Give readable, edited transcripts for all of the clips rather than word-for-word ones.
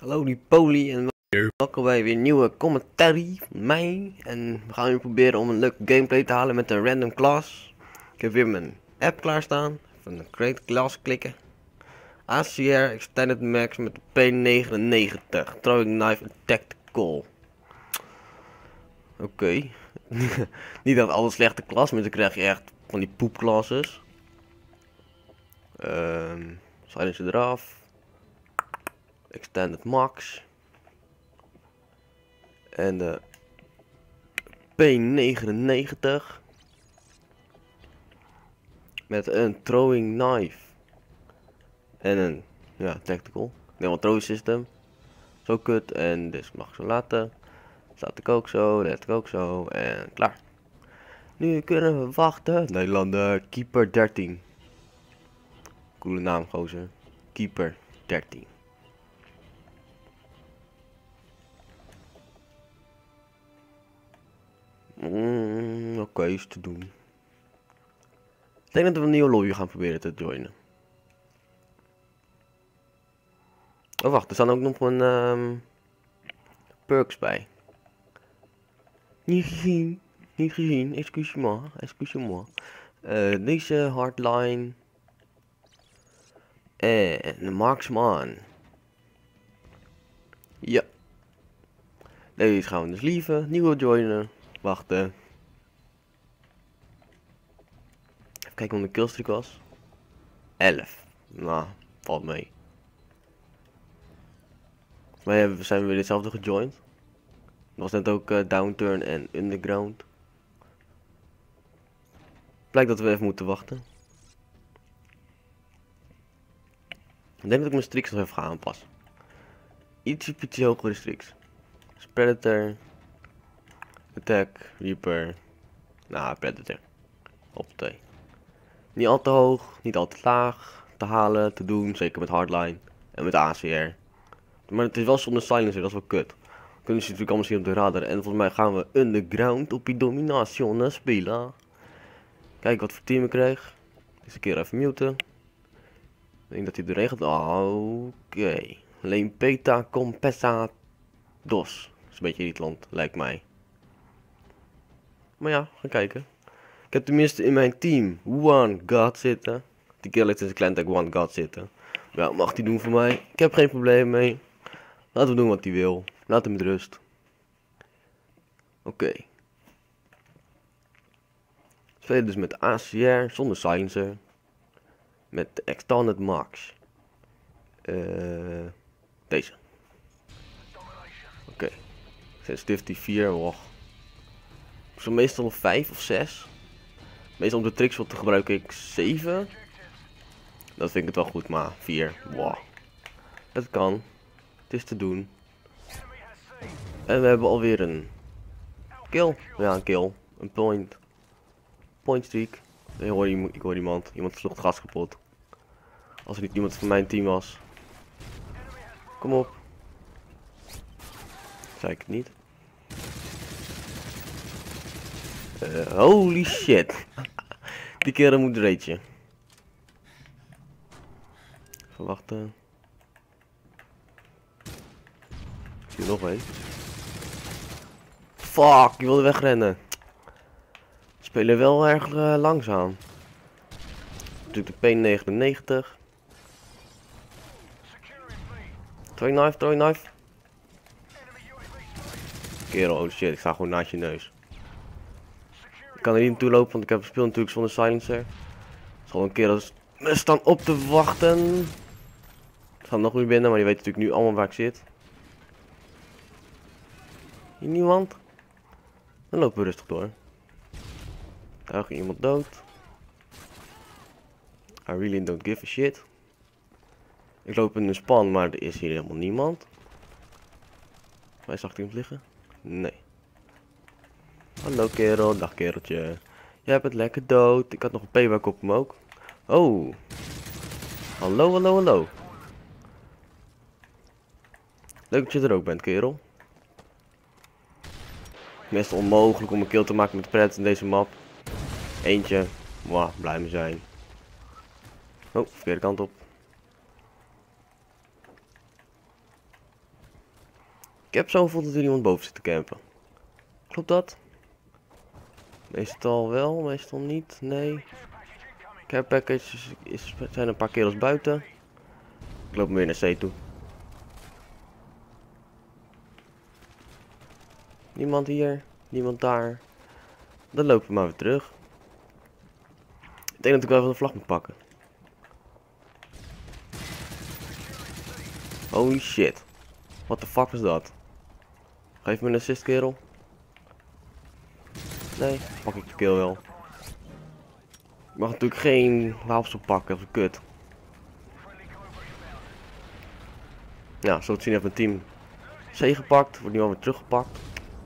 Hallo die Poli en welkom bij weer een nieuwe commentary van mij. En we gaan weer proberen om een leuke gameplay te halen met een random class. Ik heb weer mijn app klaarstaan. Even een create class klikken. ACR Extended Max met de P99. Throwing Knife en Tactical. Oké. Niet dat alle slechte klas, maar dan krijg je echt van die poepklasses. Silencer eraf. Extended Max. En de P99 met een throwing knife en een tactical. Nee, want throwing system. Zo kut en dus mag ik zo laten. Staat ik ook zo, let ik ook zo en klaar. Nu kunnen we wachten. Nederlander Keeper 13. Coole naam gozer. Keeper 13. Oké, is te doen. Ik denk dat we een nieuwe lobby gaan proberen te joinen. Oh wacht, er staan ook nog een perks bij. Niet gezien, excuse-moi. Deze hardline. En de marksman. Ja. Deze gaan we dus lieven, nieuwe joinen. Wachten. Even kijken hoe de killstreak was. 11. Nou, valt mee. Maar zijn we weer hetzelfde gejoind. Dat was net ook downturn en underground. Blijkt dat we even moeten wachten. Ik denk dat ik mijn streaks nog even ga aanpassen. Ietsje hogere streaks. Predator. Attack, Reaper. Nou, Predator. Op 2. Niet al te hoog, niet al te laag. Te halen, te doen. Zeker met hardline. En met ACR. Maar het is wel zonder silencer, dat is wel kut. Kunnen ze natuurlijk allemaal zien op de radar. En volgens mij gaan we underground op die domination spelen. Kijk wat voor team ik krijg. Deze keer even muten. Ik denk dat hij doorheen gaat. Oké. Lempeta Compessa Dos. Dat is een beetje Rietland, lijkt mij. Maar ja, gaan kijken. Ik heb tenminste in mijn team One God zitten. Die kill heeft in zijn klein tag One God zitten. Ja, mag hij doen voor mij. Ik heb geen probleem mee. Laten we doen wat hij wil. Laat hem met rust. Oké. Spelen dus met ACR zonder silencer. Met de Extended Max. Deze. Oké. Sensitivity 4. Wow. Zo meestal 5 of 6. Meestal om de tricks wat te gebruiken ik 7. Dat vind ik het wel goed, maar 4. Wow. Het kan. Het is te doen. En we hebben alweer een kill. Ja, een kill. Een point. Point streak. Ik hoor iemand. Iemand sloeg het gas kapot. Als er niet iemand van mijn team was. Kom op. Zei ik het niet. Holy shit. Die kerel moet raidje. Even wachten. Ik zie er nog een. Fuck, je wilde wegrennen. Spelen wel erg langzaam. Natuurlijk de P99. Throwing knife. Kerel, oh shit, ik sta gewoon naast je neus. Ik kan er niet naartoe lopen, want ik heb het speel natuurlijk zonder silencer. Er is gewoon een kerel staan op te wachten. Er gaan nog weer binnen, maar die weet natuurlijk nu allemaal waar ik zit. Hier niemand? Dan lopen we rustig door. Daar ging iemand dood. I really don't give a shit. Ik loop in een span, maar er is hier helemaal niemand. Waar zag ik iemand liggen? Nee. Hallo kerel, dag kereltje. Jij bent lekker dood. Ik had nog een payback op hem ook. Oh. Hallo. Leuk dat je er ook bent, kerel. Meestal onmogelijk om een kill te maken met pret in deze map. Eentje. Mwah, blij me zijn. Oh, verkeerde kant op. heb zo'n gevoel dat er iemand boven zit te campen. Klopt dat? Meestal wel, meestal niet. Nee. Care package zijn een paar kerels buiten. Ik loop weer naar C toe. Niemand hier, niemand daar. Dan lopen we maar weer terug. Ik denk dat ik wel even de vlag moet pakken. Holy shit. What the fuck was dat? Geef me een assist, kerel. Nee, pak ik de kill wel. Ik mag natuurlijk geen wapens oppakken, dat is kut. Ja, zo te zien heeft mijn team C gepakt, wordt nu alweer teruggepakt.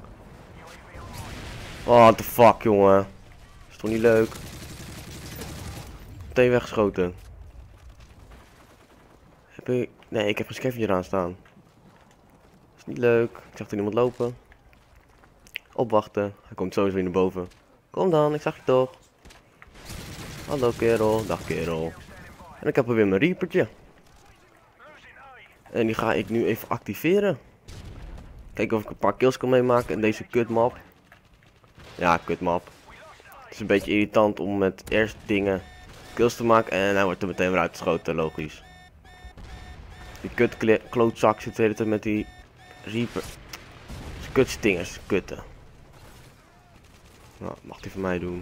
Oh, what the fuck, jongen. Is toch niet leuk? Meteen weggeschoten. Heb ik... Nee, ik heb geen scavenger aan staan. Is niet leuk. Ik zag er iemand lopen. Opwachten. Hij komt sowieso weer naar boven. Kom dan, ik zag je toch. Hallo kerel, dag kerel. En ik heb er weer mijn reapertje. En die ga ik nu even activeren. Kijken of ik een paar kills kan meemaken in deze kutmap. Ja, kutmap. Het is een beetje irritant om met eerst dingen kills te maken en hij wordt er meteen weer uitgeschoten, logisch. Die klootzak zit de hele tijd met die reaper. Kutstingers, kutten. Nou, mag die van mij doen.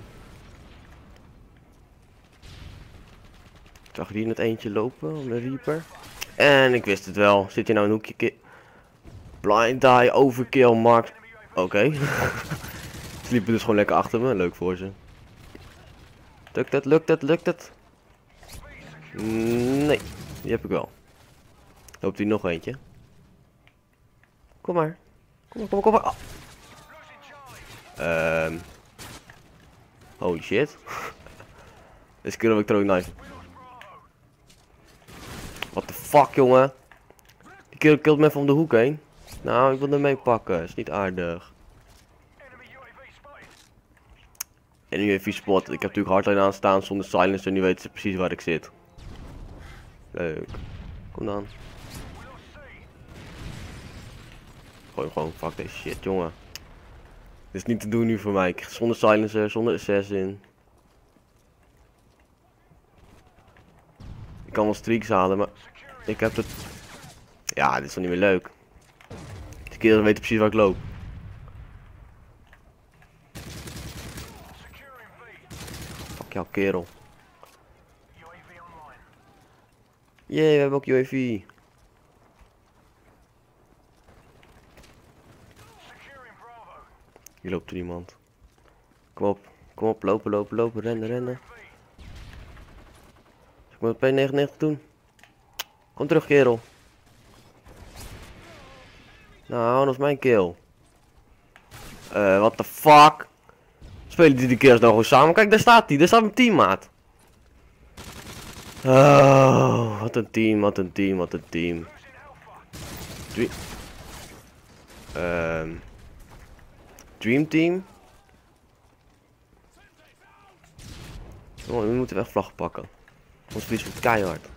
Ik zag hier net eentje lopen om de reaper. En ik wist het wel. Zit je nou een hoekje? Blind die, overkill, max. Oké. Ze liepen dus gewoon lekker achter me. Leuk voor ze. Lukt het, lukt het, lukt het? Nee, die heb ik wel. Loopt hier nog eentje. Kom maar. Kom maar, kom maar, kom maar. Oh. Holy shit. Deze keer heb ik throwing knife. What the fuck, jongen. Die kerel killt me even om de hoek heen. Nou, ik wil hem mee pakken. Is niet aardig. En nu UAV spot. Ik heb natuurlijk hardline aanstaan zonder silencer. Nu weten ze precies waar ik zit. Leuk. Kom dan. Gooi hem gewoon. Fuck deze shit, jongen. Dit is niet te doen nu voor mij. Zonder silencer, zonder assassin. Ik kan wel streaks halen, maar ik heb het... Ja, dit is wel niet meer leuk. Die kerels weten precies waar ik loop. Fuck jou, kerel. Jee, we hebben ook UAV. Hier loopt er iemand. Kom op, lopen, lopen, lopen, rennen, rennen. Ik moet P99 doen. Kom terug, kerel. Nou, dat is mijn kill. What the fuck? Spelen die kerels nou gewoon samen? Kijk, daar staat hij. Daar staat mijn teammaat. Oh, wat een team, wat een team, wat een team. Dream Team. Oh, we moeten echt vlag pakken. Ons verliezen we keihard.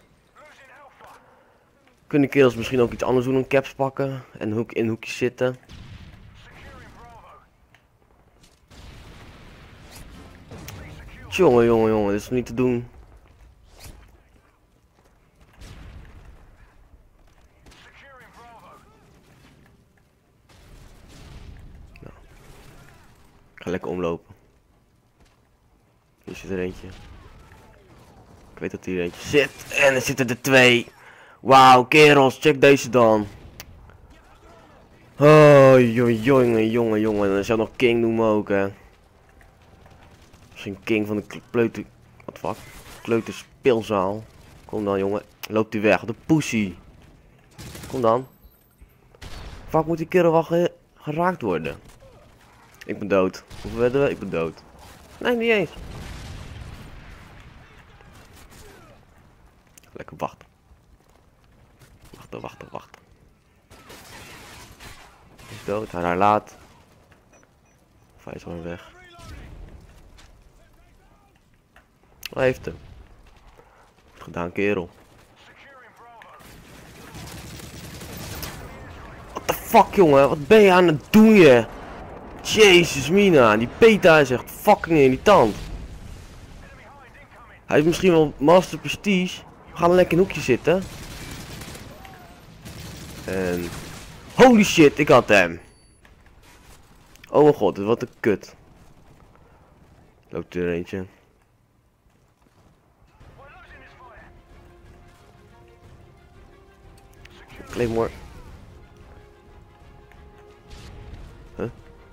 Kunnen kerels misschien ook iets anders doen, een caps pakken en in hoekjes zitten. Jongen, jongen, jongen, dit is niet te doen. Nou. Ik ga lekker omlopen. Hier zit er eentje. Ik weet dat hier eentje zit. En er zitten er twee. Wauw, kerels, check deze dan. Oh, jongen, jongen, jongen. Dan zou nog King noemen ook, hè. Misschien King van de kleuter... Wat fuck? Kleuterspeelzaal. Kom dan, jongen. Loopt hij weg. De pussy. Kom dan. Vaak moet die kerel wel geraakt worden. Ik ben dood. Hoeveel werden we? Ik ben dood. Nee, niet eens. Lekker wachten. Wachten, wachten, wachten. Hij is dood, hij laat. Of hij is gewoon weg. Hij heeft hem. Goed gedaan, kerel. What the Fuck jongen, wat ben je aan het doen je? Jezus mina, die Peta is echt fucking irritant. Hij is misschien wel Master Prestige. We gaan lekker in een hoekje zitten. En... Holy shit, ik had hem. Oh mijn god, wat een kut. Loopt er eentje. Claymore. Huh?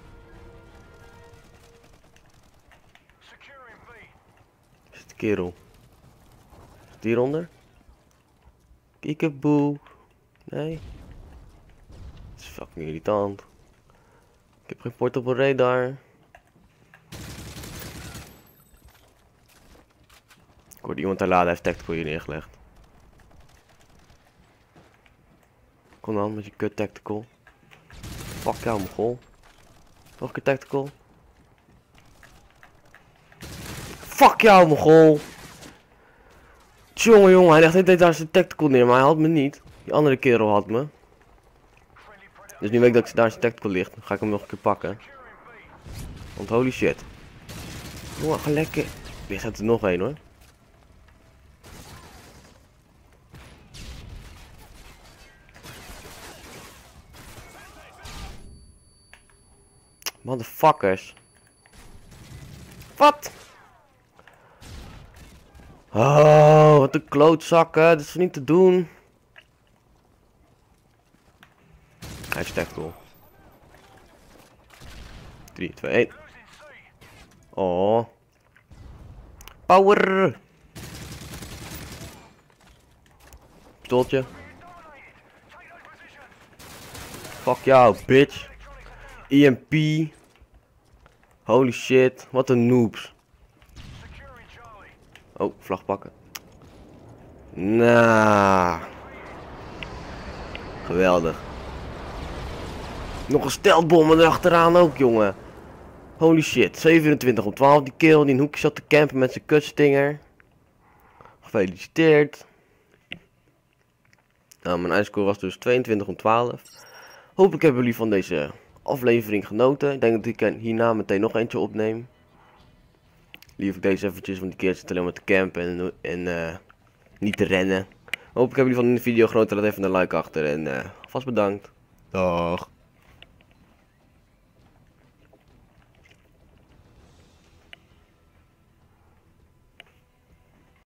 Is het kerel? Is het hieronder? Kiekeboe. Nee. Het is fucking irritant. Ik heb geen portable radar. Ik hoorde iemand daar laden, heeft tactical hier neergelegd. Kom dan met je kut tactical. Fuck jou, mogol. Nog een keer tactical. Fuck jou, mogol. Jongen, hij legt daar zijn tactical neer, maar hij had me niet. Die andere kerel had me. Dus nu weet ik dat daar zijn tactical ligt. Dan ga ik hem nog een keer pakken. Want holy shit. Jongen, ga lekker. Weer staat er nog één hoor. Motherfuckers. Wat? Oh, wat een klootzakken. Dat is niet te doen. Hij is tactical. 3, 2, 1. Oh. Power. Pistooltje. Fuck jou, bitch. EMP. Holy shit, wat een noobs. Oh, vlag pakken. Nou. Geweldig. Nog een steltbom erachteraan ook, jongen. Holy shit, 27 op 12. Die kerel die in een hoekje zat te campen met zijn kutstinger. Gefeliciteerd. Nou, mijn uitscore was dus 22 op 12. Hopelijk hebben jullie van deze aflevering genoten. Ik denk dat ik hierna meteen nog eentje opneem. Lief ik deze eventjes, want die keer zit alleen maar te campen en niet te rennen. Hopelijk hebben jullie van de video genoten. Laat even een like achter en vast bedankt. Dag.